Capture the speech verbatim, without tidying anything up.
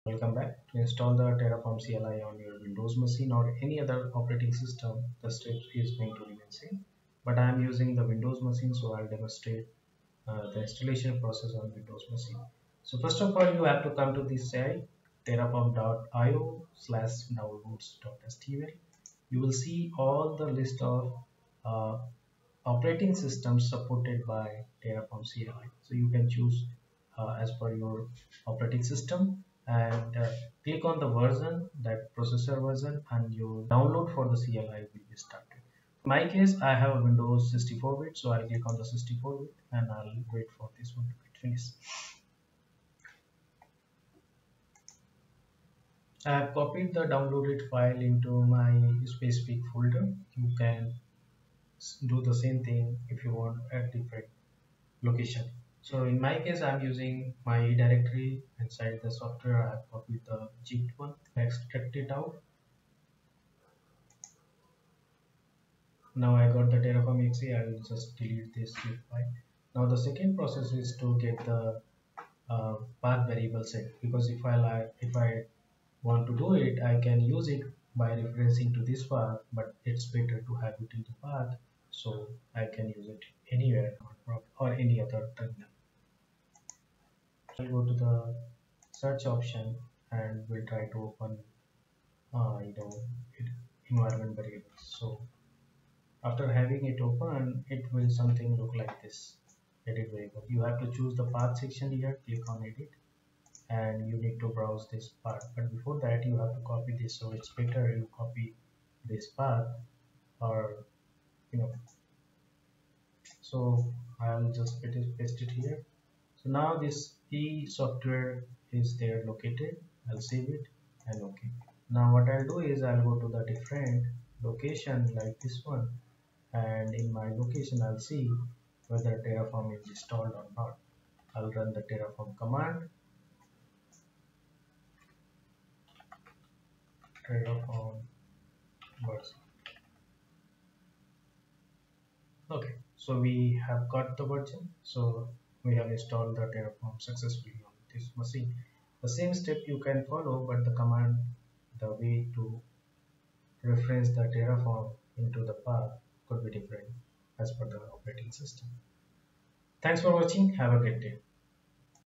Welcome back. To install the Terraform C L I on your Windows machine or any other operating system, the steps is going to remain same. But I am using the Windows machine, so I'll demonstrate uh, the installation process on Windows machine. So first of all, you have to come to this site terraform dot i o slash downloads.html. You will see all the list of uh, operating systems supported by Terraform C L I. So you can choose uh, as per your operating system and uh, click on the version, that processor version, and your download for the C L I will be started. In my case, I have a Windows sixty-four bit, so I'll click on the sixty-four bit and I'll wait for this one to get finished. I have copied the downloaded file into my specific folder. You can do the same thing if you want at different location. So in my case, I'm using my directory inside the software. I have copied the zip one, extract it out. Now I got the Terraform exe. I will just delete this zip file. Now the second process is to get the uh, path variable set, because if I if I want to do it, I can use it by referencing to this path, but it's better to have it in the path so I can use it anywhere or any other terminal. I'll go to the search option and we'll try to open uh, you know environment variables. So after having it open, it will something look like this: edit variable. You have to choose the path section here, click on edit, and you need to browse this path. But before that, you have to copy this, so it's better you copy this path, or you know so I'll just paste it here. So now this e software is there located. I'll save it and okay. Now what I'll do is I'll go to the different location like this one, and in my location I'll see whether Terraform is installed or not. I'll run the Terraform command. Terraform version. Okay, so we have got the version. So we have installed the Terraform successfully on this machine. The same step you can follow, but the command, the way to reference the Terraform into the path could be different as per the operating system. Thanks for watching. Have a great day.